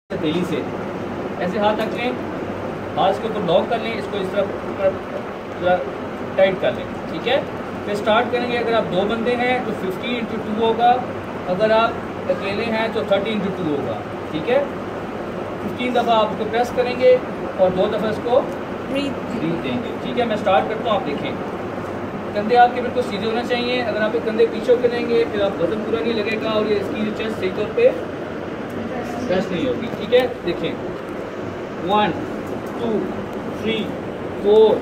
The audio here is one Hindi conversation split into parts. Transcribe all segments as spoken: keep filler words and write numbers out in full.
तेजी से ऐसे हाथ रख लें, हाथ के ऊपर लॉक कर लें, इसको इस तरफ टाइट कर लें, ठीक है। फिर स्टार्ट करेंगे। अगर आप दो बंदे हैं तो फिफ्टी इंटू टू होगा, अगर आप अकेले हैं तो थर्टी इंटू टू होगा, ठीक है। फिफ्टीन दफ़ा आप उसको प्रेस करेंगे और दो दफ़ा इसको ब्रीथ देंगे, ठीक है। मैं स्टार्ट करता हूँ, आप देखें। कंधे आपके बिल्कुल सीधे होने चाहिए। अगर आपके कंधे पीछे करेंगे फिर आप वजन पूरा नहीं लगेगा और ये इसकी जो चेस्ट सही तौर पे प्रेस नहीं होगी, ठीक है। देखें, one two three four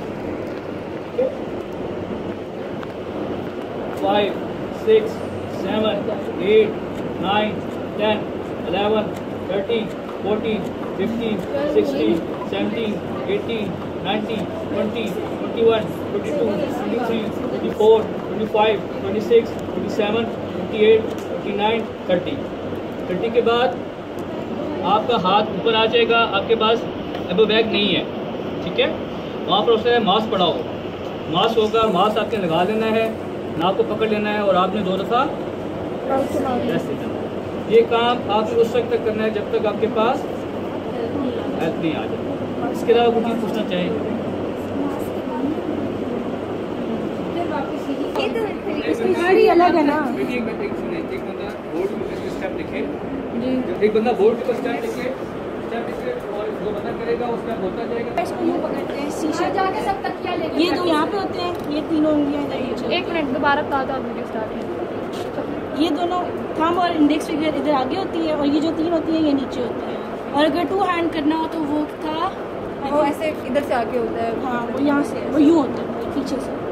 five six seven eight nine ten eleven thirteen fourteen fifteen sixteen seventeen eighteen nineteen twenty twenty one twenty two twenty three twenty four twenty five twenty six twenty seven twenty eight twenty nine thirty. Thirty के बाद आपका हाथ ऊपर आ जाएगा, आपके पास एल्बो बैग नहीं है, ठीक है। वहाँ पर उसने मास्क पड़ा हो, मास्क होगा, मास्क आपने लगा लेना है, नाक को पकड़ लेना है और आपने दो दफ़ा प्रेस देना है। ये काम आपको उस वक्त तक करना है जब तक आपके पास हेल्प नहीं आ जाए। इसके अलावा कुछ चीज़ पूछना चाहेंगे? अलग है ना। एक बंदा बोर्ड में स्टेप लिखे, एक बंदा बोर्ड के स्टेप लिखे, स्टेप लिखे और जो बंदा करेगा उसका बोलता जाएगा। इसको यूँ पकड़ते हैं, शीशे जाके सब तकिया लेके ये दो यहाँ पे होते हैं, ये तीनों उंगलियाँ। एक मिनट दोबारा बता दो, वीडियो स्टार्ट है। ये दोनों थंब और इंडेक्स फिंगर इधर आगे होती है और ये जो तीन होती है ये नीचे होती है। और अगर टू हैंड करना हो तो वो था वो ऐसे इधर से आगे होता है। हाँ, वो यहाँ से, वो यूँ होता है पीछे से।